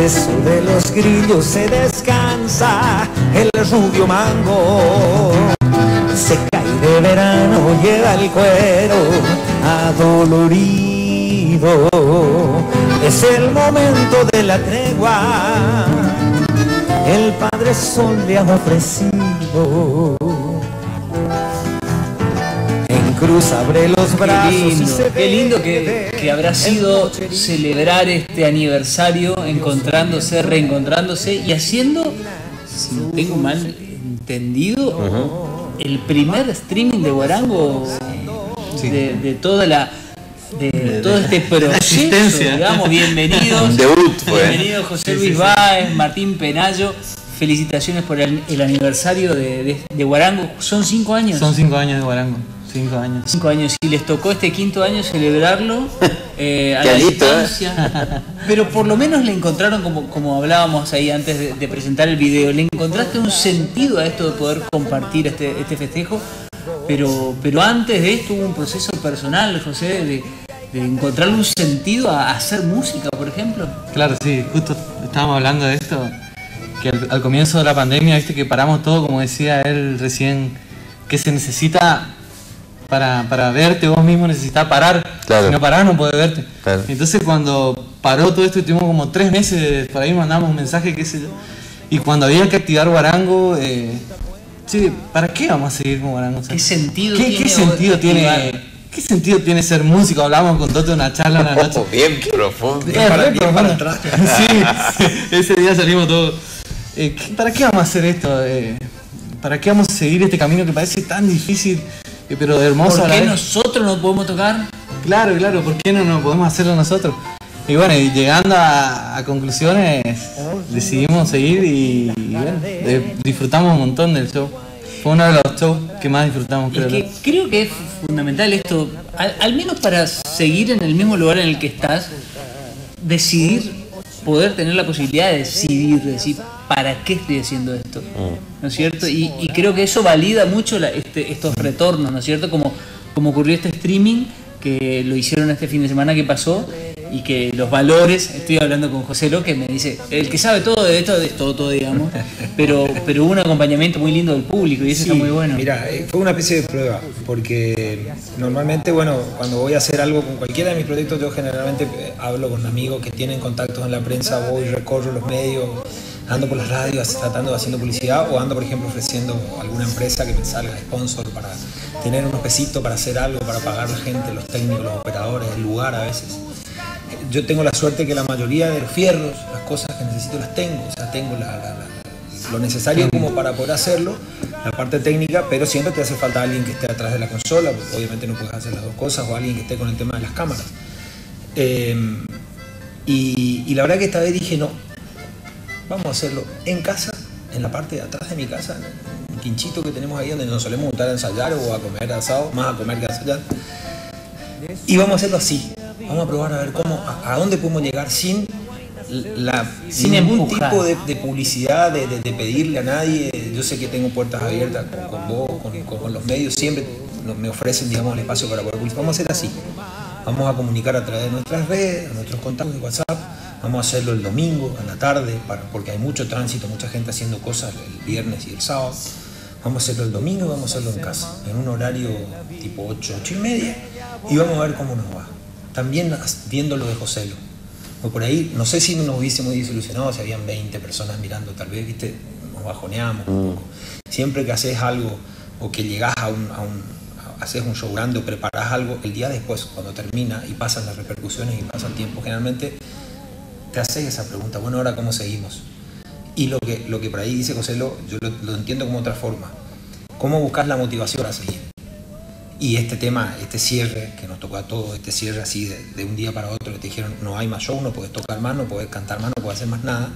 eso de los grillos se descansa el rubio mango. Se cae de verano, lleva el cuero adolorido. Es el momento de la tregua, el Padre Sol le ha ofrecido. En cruz abre los brazos. Qué lindo que habrá sido celebrar este aniversario, encontrándose, reencontrándose y haciendo, si no tengo mal entendido, el primer streaming de Guarango de toda la... de todo este proceso, digamos. Bienvenidos. Debut fue. Bienvenido José Luis Báez, Martín Penayo. Felicitaciones por el aniversario de Guarango. ¿Son 5 años? Son 5 años de Guarango. 5 años. 5 años. Y les tocó este 5.º año celebrarlo a la distancia. Pero por lo menos le encontraron, como hablábamos ahí antes de presentar el video, le encontraste un sentido a esto de poder compartir este festejo. Pero antes de esto hubo un proceso personal, José, de encontrarle un sentido a hacer música, por ejemplo. Claro, sí, justo estábamos hablando de esto, que al comienzo de la pandemia, viste que paramos todo, como decía él recién, que se necesita para verte vos mismo, necesitas parar. Claro. Si no parás no podés verte. Claro. Entonces cuando paró todo esto, tuvimos como 3 meses, por ahí mandamos un mensaje, qué sé yo, y cuando había que activar Guarango, sí, ¿para qué vamos a seguir con Guarango? O sea, ¿Qué sentido ¿Qué sentido tiene ser músico? Hablamos con Toto en una charla una noche. Bien profundo. Bien para atrás. Sí, ese día salimos todos. ¿Para qué vamos a hacer esto? ¿Para qué vamos a seguir este camino que parece tan difícil, pero hermoso? ¿Por qué nosotros no podemos tocar? Claro, ¿por qué no podemos hacerlo nosotros? Y bueno, y llegando a conclusiones, decidimos seguir y bueno, disfrutamos un montón del show. Fue uno de los shows que más disfrutamos, creo que es fundamental esto, al menos para seguir en el mismo lugar en el que estás, decidir, poder tener la posibilidad de decidir, decir, ¿para qué estoy haciendo esto? ¿No es cierto? Y creo que eso valida mucho estos retornos, ¿no es cierto? Como ocurrió este streaming, que lo hicieron este fin de semana que pasó, y que los valores, estoy hablando con José Lo, que me dice, el que sabe todo de esto es todo, digamos, pero hubo un acompañamiento muy lindo del público y eso está muy bueno. Mira, fue una especie de prueba, porque normalmente, bueno, cuando voy a hacer algo con cualquiera de mis proyectos, yo generalmente hablo con amigos que tienen contactos en la prensa, voy, recorro los medios, ando por las radios tratando de haciendo publicidad, o ando, por ejemplo, ofreciendo a alguna empresa que me salga sponsor para tener unos pesitos para hacer algo, para pagar a la gente, los técnicos, los operadores, el lugar a veces. Yo tengo la suerte que la mayoría de los fierros, las cosas que necesito las tengo, o sea, tengo lo necesario como para poder hacerlo, la parte técnica, pero siempre te hace falta alguien que esté atrás de la consola, porque obviamente no puedes hacer las dos cosas, o alguien que esté con el tema de las cámaras. Y la verdad que esta vez dije, no, vamos a hacerlo en casa, en la parte de atrás de mi casa, en el quinchito que tenemos ahí donde nos solemos juntar a ensayar o a comer asado, más a comer que a ensayar. Y vamos a hacerlo así. Vamos a probar a ver a dónde podemos llegar sin ningún tipo de publicidad, de pedirle a nadie. Yo sé que tengo puertas abiertas con vos, con los medios, siempre me ofrecen, digamos, el espacio para poder publicitar. Vamos a hacer así. Vamos a comunicar a través de nuestras redes, a nuestros contactos de WhatsApp. Vamos a hacerlo el domingo, a la tarde, porque hay mucho tránsito, mucha gente haciendo cosas el viernes y el sábado. Vamos a hacerlo el domingo y vamos a hacerlo en casa, en un horario tipo 8:30, y vamos a ver cómo nos va. También viendo lo de José Lo. Porque por ahí, no sé si nos hubiésemos desilusionado si habían 20 personas mirando, tal vez, viste, nos bajoneamos un poco. Siempre que haces algo o que llegás haces un show grande o preparás algo, el día después, cuando termina y pasan las repercusiones y pasa el tiempo, generalmente te haces esa pregunta, bueno, ahora ¿cómo seguimos? Y lo que por ahí dice José Lo, yo lo entiendo como otra forma. ¿Cómo buscar la motivación para seguir? Y este tema, este cierre que nos tocó a todos, este cierre así de un día para otro, que te dijeron no hay más show, no puedes tocar más, no puedes cantar más, no puedes hacer más nada,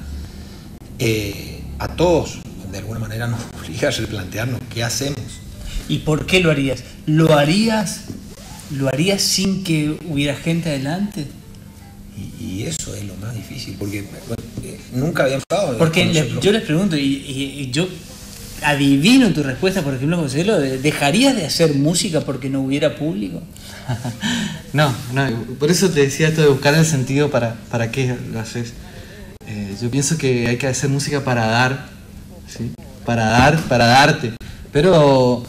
a todos de alguna manera nos obliga a replantearnos qué hacemos. ¿Y por qué lo harías? ¿Lo harías sin que hubiera gente adelante? Y eso es lo más difícil, porque nunca habían pasado. Porque yo les pregunto, y yo adivino tu respuesta, por ejemplo, José Lo, ¿dejarías de hacer música porque no hubiera público? No, por eso te decía esto de buscar el sentido para qué lo haces. Yo pienso que hay que hacer música para dar, ¿sí? Para darte. Pero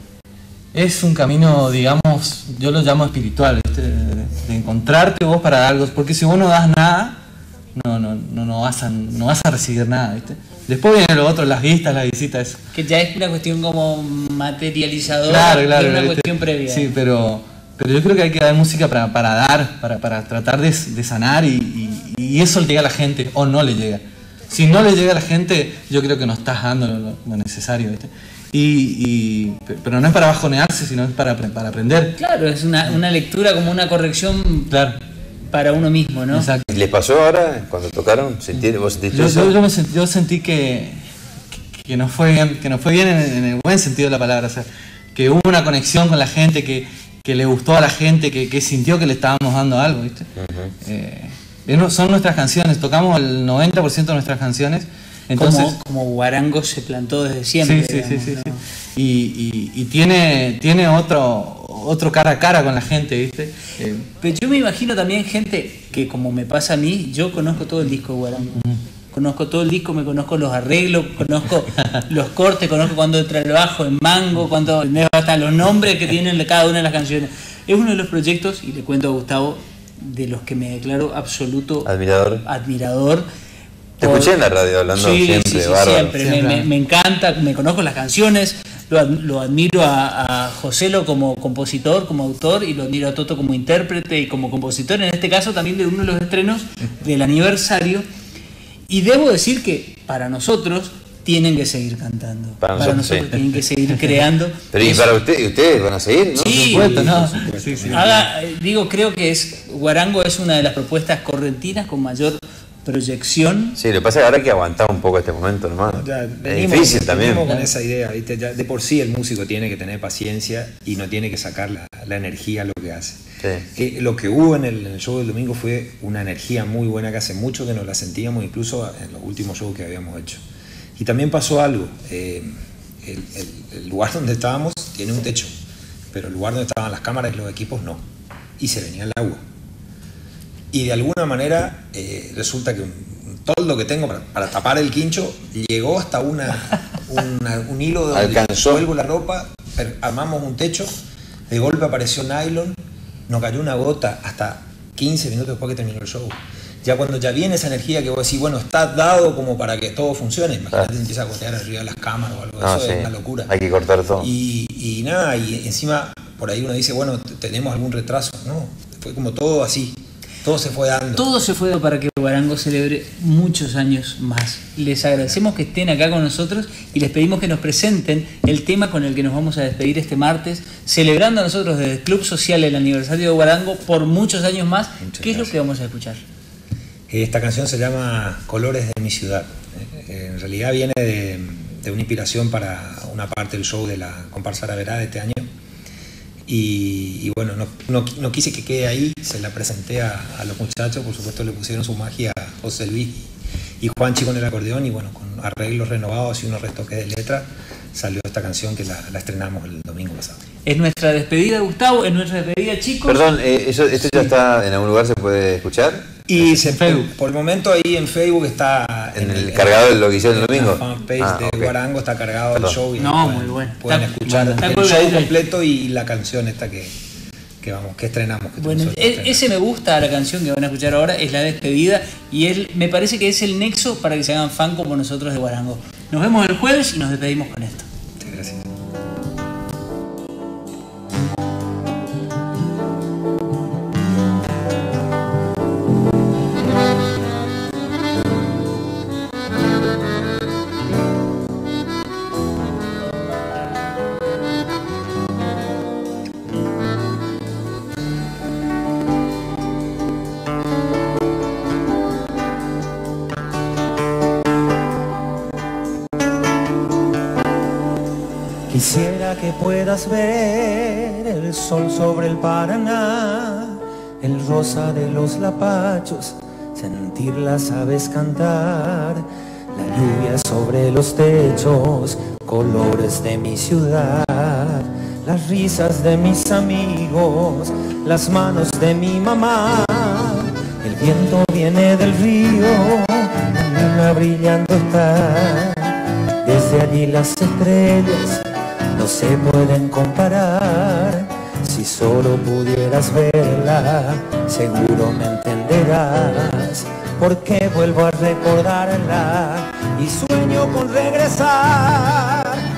es un camino, digamos, yo lo llamo espiritual, ¿viste? De encontrarte vos para dar algo. Porque si vos no das nada, no vas a recibir nada, ¿viste? Después viene lo otro, las vistas, las visitas, eso. Que ya es una cuestión como materializadora, Claro, de una ¿viste? cuestión previa. Sí, pero yo creo que hay que dar música para dar, para tratar de sanar y eso le llega a la gente o no le llega. Si no le llega a la gente, yo creo que no estás dando lo necesario, ¿viste? Pero no es para bajonearse, sino es para aprender. Claro, es una lectura como una corrección, Claro. Para uno mismo, ¿no? Exacto. ¿Y les pasó ahora cuando tocaron? ¿Vos sentiste eso? Yo sentí que nos fue bien en el buen sentido de la palabra, o sea, que hubo una conexión con la gente, que le gustó a la gente, que sintió que le estábamos dando algo, ¿viste? Son nuestras canciones, tocamos el 90% de nuestras canciones, entonces... Como Guarango se plantó desde siempre. Sí. digamos, ¿no? Y tiene otro cara a cara con la gente, ¿viste? Pero yo me imagino también gente que, como me pasa a mí, yo conozco todo el disco de Guarango. Conozco todo el disco, me conozco los arreglos, conozco los cortes, conozco cuando entra el bajo en mango, hasta los nombres que tienen cada una de las canciones. Es uno de los proyectos, y le cuento a Gustavo, de los que me declaro absoluto admirador. Te escuché en la radio hablando siempre, bárbaro. Siempre. Me encanta, me conozco las canciones, lo admiro a Joselo como compositor, como autor, y lo admiro a Toto como intérprete y como compositor, en este caso también de uno de los estrenos del aniversario. Y debo decir que para nosotros tienen que seguir cantando. Para nosotros sí. Tienen que seguir creando. Pero y para ustedes van a seguir, ¿no? Sí, por supuesto, ¿no? Sí. Creo que Guarango es una de las propuestas correntinas con mayor proyección. Sí, lo que pasa es que ahora hay que aguantar un poco este momento nomás. Es difícil también. Venimos con esa idea, ¿viste? Ya de por sí el músico tiene que tener paciencia y no tiene que sacar la energía a lo que hace. Sí. Lo que hubo en el show del domingo fue una energía muy buena que hace mucho que nos la sentíamos, incluso en los últimos shows que habíamos hecho. Y también pasó algo. El lugar donde estábamos tiene un techo, pero el lugar donde estaban las cámaras y los equipos no. Y se venía el agua. Y de alguna manera resulta que un toldo que tengo para tapar el quincho llegó hasta un hilo donde cuelgo la ropa, armamos un techo, de golpe apareció nylon, nos cayó una gota hasta 15 minutos después que terminó el show. Ya cuando ya viene esa energía que vos decís, bueno, está dado como para que todo funcione, imagínate, empieza a gotear arriba de las cámaras o algo de eso, es una locura. Hay que cortar todo. Y nada, y encima por ahí uno dice, bueno, tenemos algún retraso, ¿no? Fue como todo así. Todo se fue dando. Todo se fue dando para que Guarango celebre muchos años más. Les agradecemos que estén acá con nosotros y les pedimos que nos presenten el tema con el que nos vamos a despedir este martes, celebrando a nosotros desde el Club Social el aniversario de Guarango por muchos años más. ¿Qué es lo que vamos a escuchar? Esta canción se llama Colores de mi ciudad. En realidad viene de una inspiración para una parte del show de la comparsa Verá de este año. Y bueno, no quise que quede ahí, se la presenté a los muchachos, por supuesto le pusieron su magia a José Luis y Juanchi con el acordeón, y bueno, con arreglos renovados y unos retoques de letra salió esta canción que la estrenamos el domingo pasado. Es nuestra despedida, Gustavo, es nuestra despedida, chicos. Perdón, ¿esto ya está en algún lugar, se puede escuchar? Y en Facebook. Por el momento ahí en Facebook está... ¿En el cargado de lo que hicieron el domingo? En la fanpage de Guarango está cargado el show y muy bueno. Pueden escuchar el show completo y la canción esta que estrenamos. Bueno, ese me gusta, la canción que van a escuchar ahora es la despedida y me parece que es el nexo para que se hagan fan como nosotros de Guarango. Nos vemos el jueves y nos despedimos con esto. Muchas gracias. Quisiera que puedas ver el sol sobre el Paraná, el rosa de los lapachos, sentir las aves cantar, la lluvia sobre los techos, colores de mi ciudad, las risas de mis amigos, las manos de mi mamá. El viento viene del río, brillando está. Desde allí las estrellas no se pueden comparar. Si solo pudieras verla, seguro me entenderás. Porque vuelvo a recordarla y sueño con regresar.